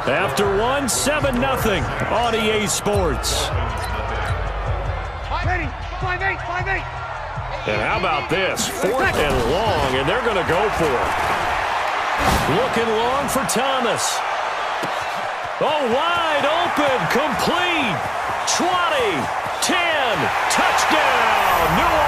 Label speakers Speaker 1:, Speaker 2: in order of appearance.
Speaker 1: After one, 7-0 on EA Sports.
Speaker 2: Ready, 5-8, 5-8.
Speaker 1: And how about this? 4th and long, and they're going to go for it. Looking long for Thomas. Oh, wide open, complete. 20, 10, touchdown, New